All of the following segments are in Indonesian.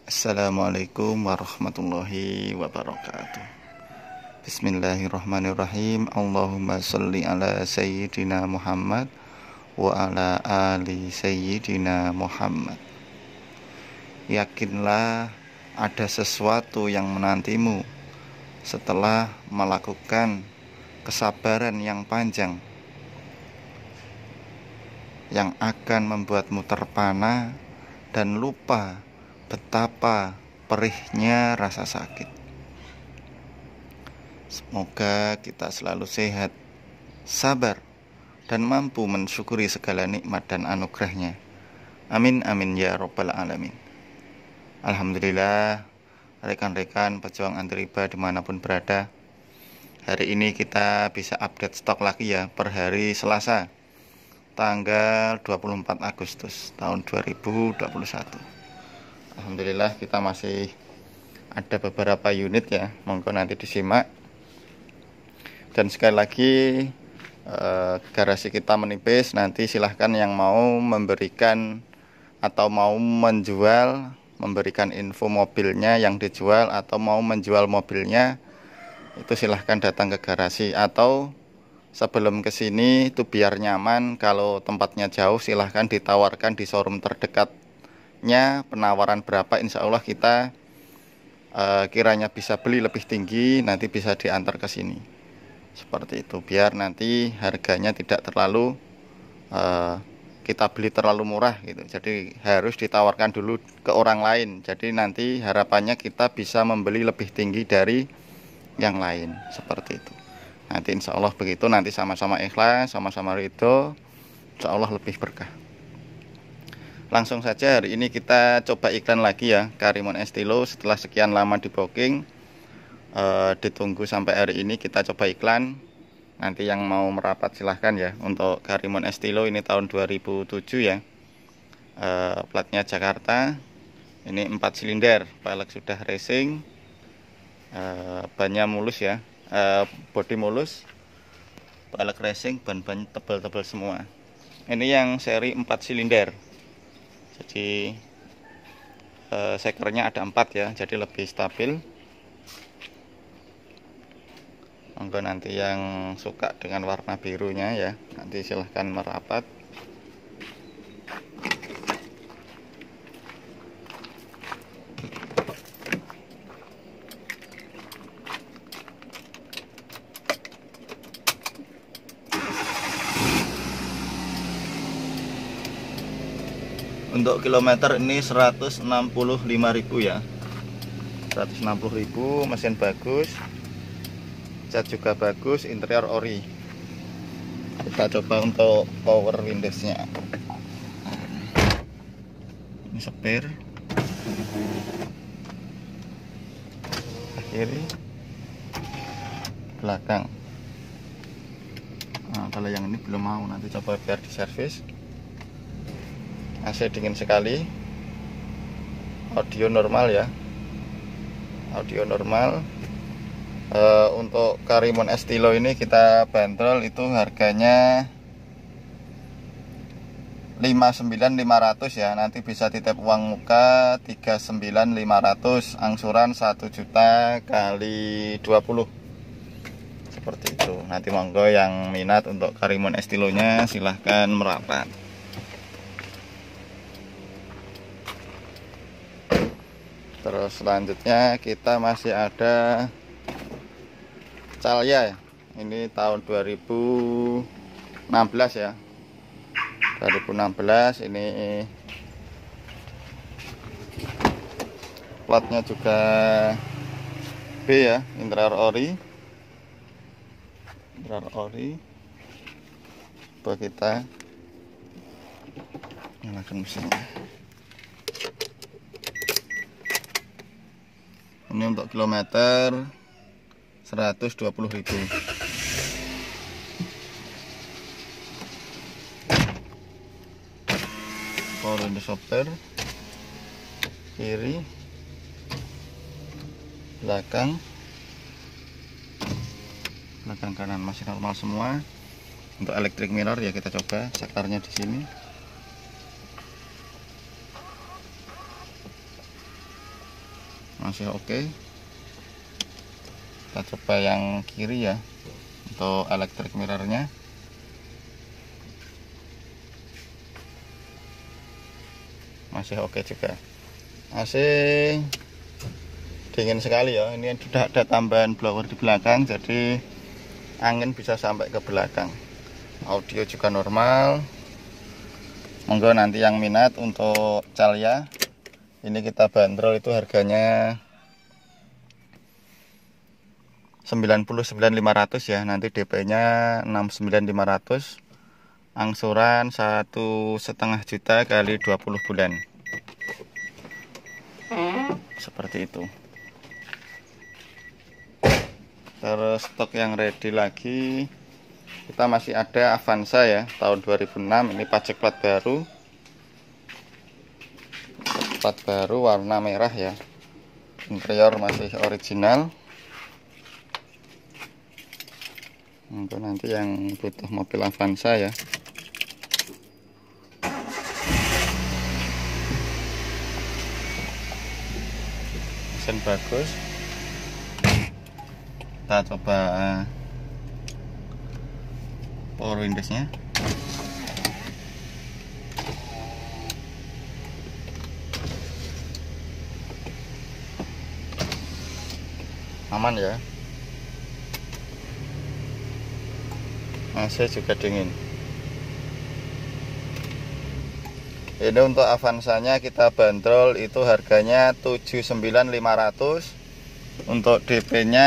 Assalamualaikum warahmatullahi wabarakatuh. Bismillahirrahmanirrahim. Allahumma sholli ala sayyidina Muhammad wa ala ali sayyidina Muhammad. Yakinlah ada sesuatu yang menantimu setelah melakukan kesabaran yang panjang yang akan membuatmu terpana dan lupa betapa perihnya rasa sakit. Semoga kita selalu sehat, sabar, dan mampu mensyukuri segala nikmat dan anugerahnya. Amin amin ya rabbal alamin. Alhamdulillah, rekan-rekan pejuang anti riba dimanapun berada, hari ini kita bisa update stok lagi ya per hari Selasa tanggal 24 Agustus tahun 2021. Alhamdulillah kita masih ada beberapa unit ya, monggo nanti disimak. Dan sekali lagi garasi kita menipis, nanti silahkan yang mau memberikan atau mau menjual, memberikan info mobilnya yang dijual atau mau menjual mobilnya, itu silahkan datang ke garasi. Atau sebelum kesini itu biar nyaman, kalau tempatnya jauh silahkan ditawarkan di showroom terdekatnya. Penawaran berapa, insya Allah kita kiranya bisa beli lebih tinggi, nanti bisa diantar ke sini. Seperti itu, biar nanti harganya tidak terlalu kita beli terlalu murah gitu. Jadi harus ditawarkan dulu ke orang lain. Jadi nanti harapannya kita bisa membeli lebih tinggi dari yang lain. Seperti itu. Nanti insya Allah begitu, nanti sama-sama ikhlas, sama-sama ridho, insya Allah lebih berkah. Langsung saja hari ini kita coba iklan lagi ya, Karimun Estilo. Setelah sekian lama di booking, ditunggu sampai hari ini kita coba iklan. Nanti yang mau merapat silahkan ya. Untuk Karimun Estilo ini tahun 2007 ya, platnya Jakarta. Ini 4 silinder, pelek sudah racing, bannya mulus ya, bodi mulus, pelek racing, ban-ban tebal-tebal semua. Ini yang seri 4 silinder. Jadi sekernya ada 4 ya, jadi lebih stabil. Monggo nanti yang suka dengan warna birunya ya, nanti silahkan merapat. Untuk kilometer ini 165.000 ya, 160.000. Mesin bagus, cat juga bagus, interior ori. Kita coba untuk power windowsnya. Ini setir, kiri, belakang. Nah, kalau yang ini belum mau, nanti coba biar diservis. AC dingin sekali, audio normal ya, audio normal. Untuk Karimun Estilo ini kita bandrol itu harganya 59.500 ya, nanti bisa titip uang muka 39.500, angsuran 1 juta kali 20, seperti itu. Nanti monggo yang minat untuk Karimun Estilonya silahkan merapat. Terus selanjutnya kita masih ada Calya ya. Ini tahun 2016 ya. 2016 ini platnya juga B ya, interior ori. Interior ori. Coba kita nyalakan mesinnya. Ini untuk kilometer 120.000. Power window shopper, kiri, belakang, kanan masih normal semua. Untuk electric mirror ya kita coba sekarnya di sini. masih oke. Kita coba yang kiri ya, untuk electric mirrornya. Masih oke juga. AC dingin sekali ya. Ini sudah ada tambahan blower di belakang, jadi angin bisa sampai ke belakang. Audio juga normal. Monggo nanti yang minat untuk Calya, ini kita bandrol itu harganya 99.500 ya. Nanti DP-nya 69.500. Angsuran 1,5 juta kali 20 bulan. Seperti itu. Terus stok yang ready lagi, kita masih ada Avanza ya, tahun 2006. Ini pajak plat baru. Plat baru warna merah ya. Interior masih original. Untuk nanti yang butuh mobil Avanza ya. Mesin bagus. Kita coba power windowsnya. Aman ya. AC juga dingin. Ini untuk Avanzanya kita bandrol itu harganya 79.500. Untuk DP-nya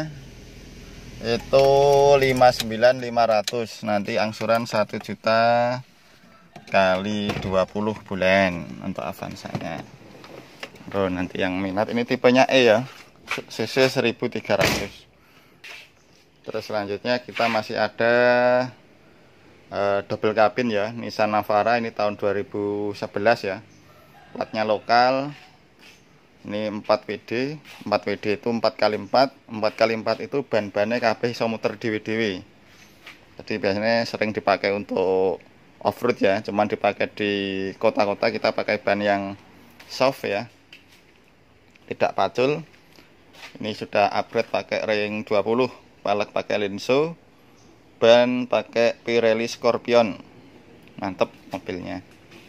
itu 59.500. Nanti angsuran 1 juta kali 20 bulan untuk Avanzanya. Bro, nanti yang minat, ini tipenya E ya, cc 1300. Terus selanjutnya kita masih ada double cabin ya, Nissan Navara, ini tahun 2011 ya. Platnya lokal. Ini 4WD. 4WD itu 4x4. 4x4 itu ban-bannya kabeh iso muter dewe-dewe. Jadi biasanya sering dipakai untuk off-road ya, cuman dipakai di kota-kota kita pakai ban yang soft ya, tidak pacul. Ini sudah upgrade pakai ring 20, palek pakai Lenso, ban pakai Pirelli Scorpion. Mantep mobilnya.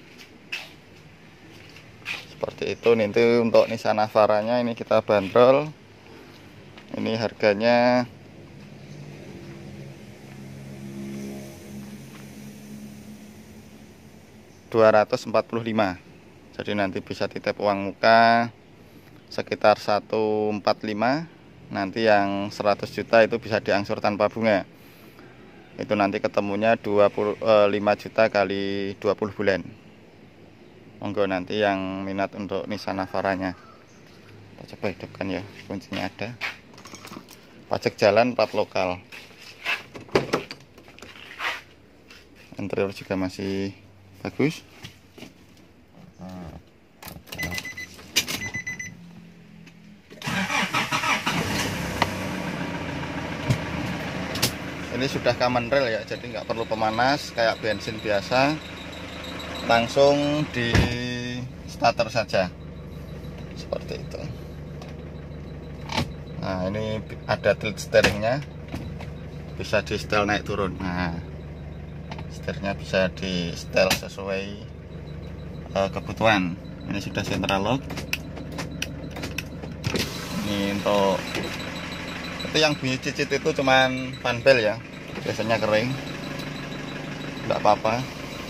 Seperti itu. Nanti untuk Nissan Navara-nya ini kita bandrol. Ini harganya Rp245. Jadi nanti bisa titip uang muka sekitar 145. Nanti yang 100 juta itu bisa diangsur tanpa bunga. Itu nanti ketemunya 5 juta kali 20 bulan. Monggo nanti yang minat untuk Nissan Navara-nya. Kita coba hidupkan ya, kuncinya ada. Pajak jalan, plat lokal. Interior juga masih bagus. Ini sudah common rail ya, jadi nggak perlu pemanas kayak bensin biasa, langsung di starter saja seperti itu. Nah, ini ada tilt steeringnya, bisa di setel naik turun. Nah, setirnya bisa di setel sesuai kebutuhan. Ini sudah central lock. Ini untuk itu yang bunyi cicit itu cuman panbel ya, biasanya kering, nggak apa-apa.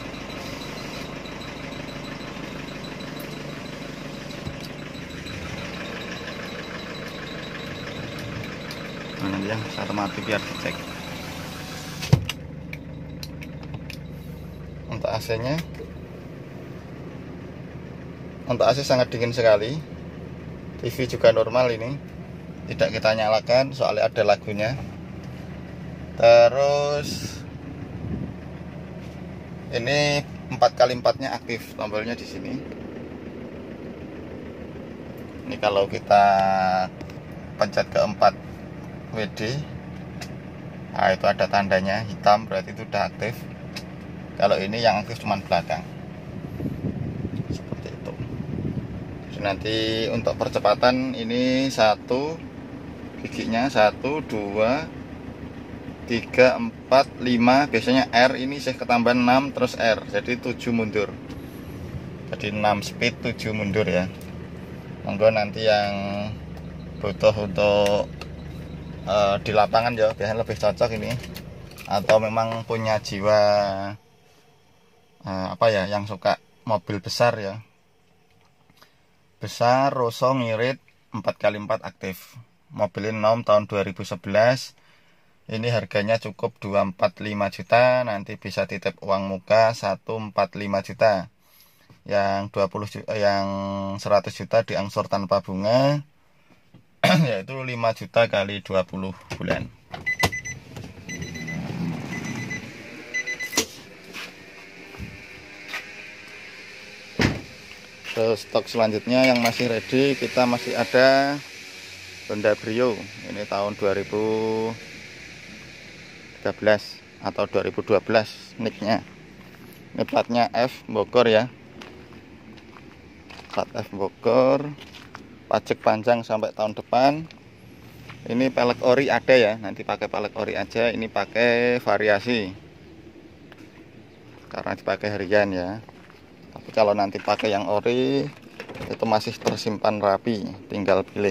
Nah, nanti yang satu mati biar dicek. Untuk AC-nya, untuk AC sangat dingin sekali. TV juga normal, ini tidak kita nyalakan soalnya ada lagunya. Terus ini 4x4-nya aktif, tombolnya di sini. Ini kalau kita pencet ke 4WD, nah itu ada tandanya hitam, berarti itu sudah aktif. Kalau ini yang aktif cuma belakang. Seperti itu. Nanti untuk percepatan ini satu giginya 1 2 3 4 5, biasanya R ini saya ketambahan 6 terus R, jadi 7 mundur, jadi 6 speed 7 mundur ya. Monggo nanti yang butuh untuk di lapangan ya, biasanya lebih cocok ini, atau memang punya jiwa apa ya, yang suka mobil besar ya, besar, roso, ngirit, 4x4 aktif. Mobil ini nom tahun 2011. Ini harganya cukup 245 juta. Nanti bisa titip uang muka 145 juta. Yang 20 juta, yang 100 juta diangsur tanpa bunga, yaitu 5 juta kali 20 bulan. Stok selanjutnya yang masih ready, kita masih ada Honda Brio. Ini tahun 2013 atau 2012 nicknya. Ini platnya F Bogor ya, plat F Bogor, pajak panjang sampai tahun depan. Ini pelek ori ada ya, nanti pakai pelek ori aja. Ini pakai variasi karena dipakai harian ya. Tapi kalau nanti pakai yang ori itu masih tersimpan rapi, tinggal pilih.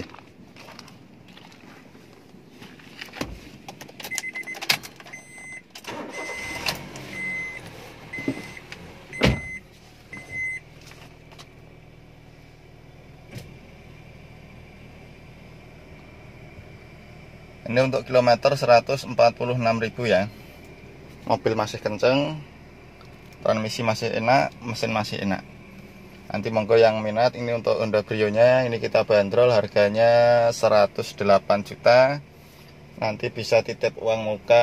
Ini untuk kilometer 146.000 ya. Mobil masih kenceng, transmisi masih enak, mesin masih enak. Nanti monggo yang minat, ini untuk Honda Brio nya ini kita bandrol harganya 108 juta. Nanti bisa titip uang muka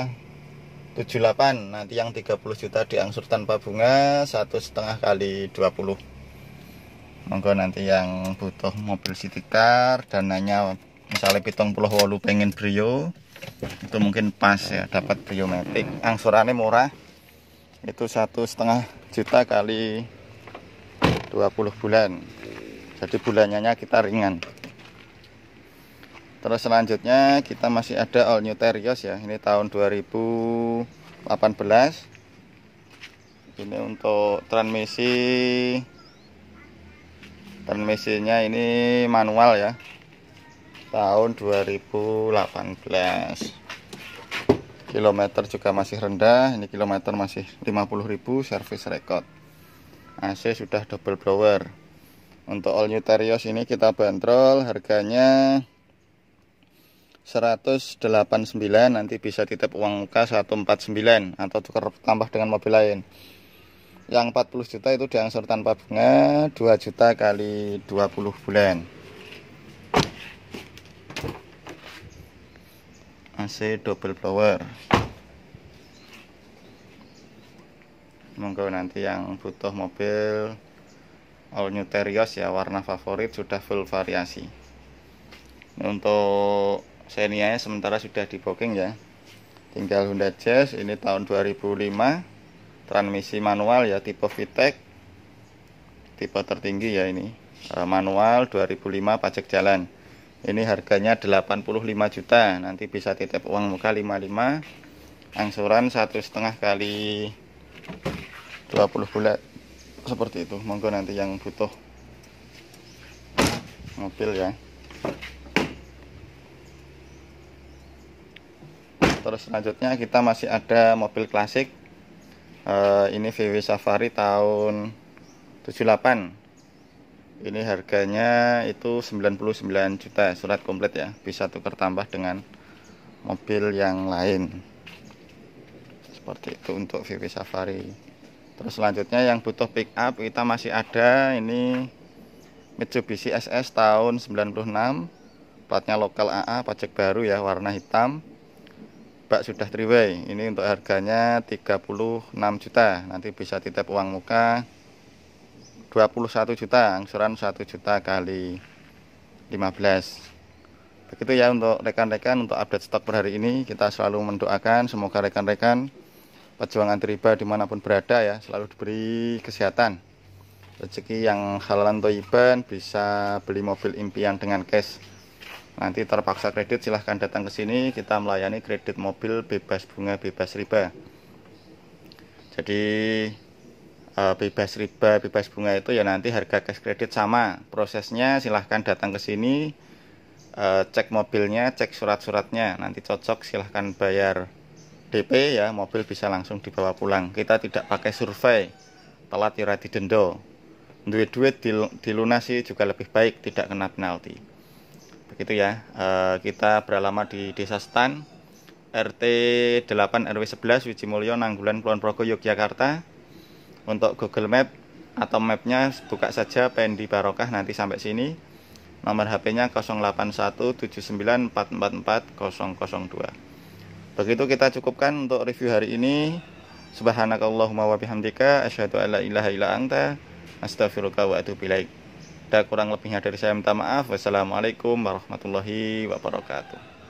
78. Nanti yang 30 juta diangsur tanpa bunga 1,5 kali 20. Monggo nanti yang butuh mobil city car, dananya misalnya 78 pengen Brio, itu mungkin pas ya, dapat Brio Matic. Angsurannya murah, itu 1,5 juta kali 20 bulan, jadi bulannya kita ringan. Terus selanjutnya kita masih ada All New Terios ya, ini tahun 2018. Ini untuk transmisinya ini manual ya, tahun 2018. Kilometer juga masih rendah, ini kilometer masih 50.000, service record. AC sudah double blower. Untuk All New Terios ini kita bandrol harganya 189, nanti bisa titip uang muka 149 atau tukar tambah dengan mobil lain. Yang 40 juta itu diangsur tanpa bunga, 2 juta kali 20 bulan. AC double blower. Monggo nanti yang butuh mobil All New Terios ya, warna favorit sudah full variasi. Untuk Xenia sementara sudah di booking ya, tinggal Honda Jazz ini tahun 2005, transmisi manual ya, tipe VTEC, tipe tertinggi ya, ini manual 2005, pajak jalan. Ini harganya 85 juta, nanti bisa titip uang muka 55, angsuran 1,5 kali 20 bulan seperti itu. Monggo nanti yang butuh mobil ya. Terus selanjutnya kita masih ada mobil klasik. Ini VW Safari tahun 78. Ini harganya itu 99 juta, surat komplit ya, bisa tukar tambah dengan mobil yang lain. Seperti itu untuk VW Safari. Terus selanjutnya yang butuh pick up, kita masih ada ini Mitsubishi SS tahun 96, platnya lokal AA, pajak baru ya, warna hitam, bak sudah 3-way. Ini untuk harganya 36 juta, nanti bisa titip uang muka 21 juta, angsuran 1 juta kali 15. Begitu ya untuk rekan-rekan, untuk update stok per hari ini. Kita selalu mendoakan semoga rekan-rekan pejuang anti riba dimanapun berada ya, selalu diberi kesehatan, rezeki yang halalan thayyiban, bisa beli mobil impian dengan cash. Nanti terpaksa kredit, silahkan datang ke sini, kita melayani kredit mobil bebas bunga, bebas riba. Jadi bebas riba, bebas bunga itu ya nanti harga cash kredit sama. Prosesnya silahkan datang ke sini, cek mobilnya, cek surat-suratnya, nanti cocok silahkan bayar DP ya, mobil bisa langsung dibawa pulang. Kita tidak pakai survei, telat ya didenda. Duit dilunasi juga lebih baik, tidak kena penalti. Begitu ya. Kita beralamat di Desa Stan, RT 8 RW 11 Wijimulyo, Nanggulan, Kulon Progo, Yogyakarta. Untuk Google Map atau mapnya buka saja Pendi Barokah, nanti sampai sini. Nomor HP-nya 081794444002. Begitu kita cukupkan untuk review hari ini. Subhanakallahumma wa bihamdika asyhadu an la ilaha illa anta astaghfiruka wa atubu ilaik. Ada kurang lebihnya dari saya minta maaf. Wassalamualaikum warahmatullahi wabarakatuh.